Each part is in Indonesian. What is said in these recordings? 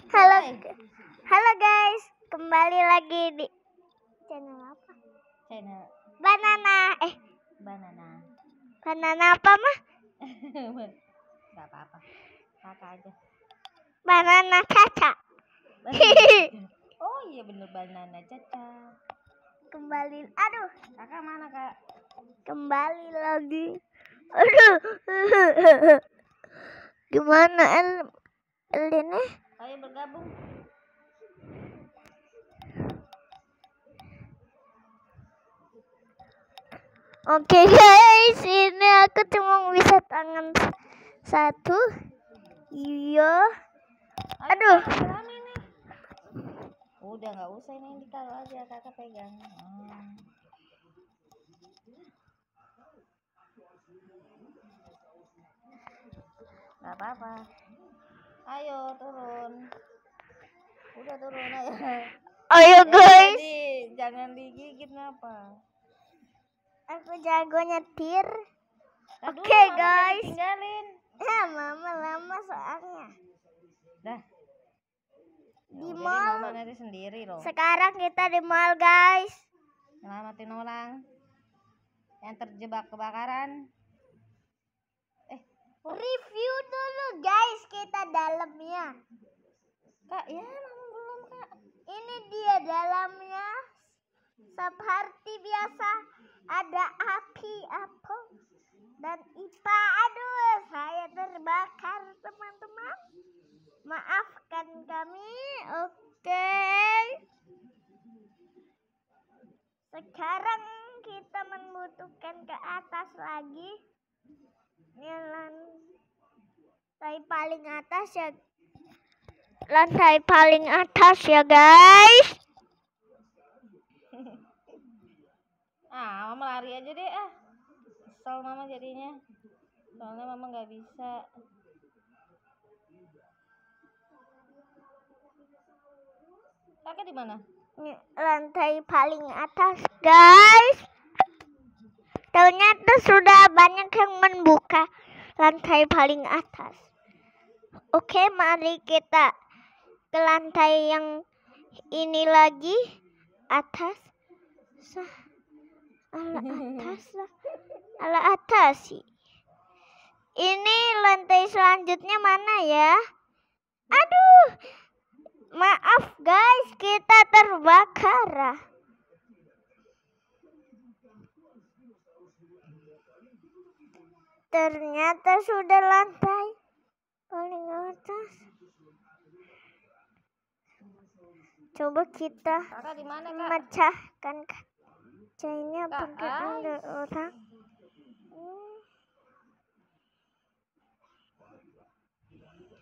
Halo, halo guys, kembali lagi di channel apa? Channel Banana. Banana apa mah? Gak apa-apa, kakak aja. Banana Caca. Oh iya bener, Banana Caca. Kembali, Kakak mana kak? kembali lagi. Aduh. Gimana ini? Ayo bergabung. Oke guys, ini aku cuma bisa tangan satu. Iya. Aduh. Rame nih. Udah nggak usah, ini ditaruh aja, kakak pegang. Nggak apa-apa. Ayo turun. Udah turun ayo. Ayo guys. Jadi, jangan digigit ngapa? Aku jago nyetir. Oke guys. Tinggalin. Ya mama lama soalnya. Dah. Di Jadi mall. mama nanti sendiri loh. Sekarang kita di mall guys. Nyelamatin orang yang terjebak kebakaran. Review dulu guys kita dalamnya. Kak, ya mama belum kak. Ini dia dalamnya. Seperti biasa ada api dan IPA. Aduh, saya terbakar teman-teman. Maafkan kami. Oke. Sekarang kita membutuhkan ke atas lagi. Ini lantai paling atas ya. Lantai paling atas ya guys. Mama lari aja deh Kesel mama jadinya. Soalnya mama nggak bisa. Kakak di mana? Lantai paling atas guys. Ternyata sudah banyak yang membuka lantai paling atas. Oke, mari kita ke lantai yang ini lagi. Atas. Ala atas sih. Ini lantai selanjutnya mana ya? Aduh. Maaf guys, kita terbakar. Ternyata sudah lantai paling atas. Coba kita memecahkan kacanya pakai ada orang.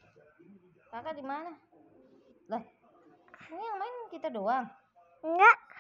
Kakak di mana? Lah, ini yang main kita doang. Enggak.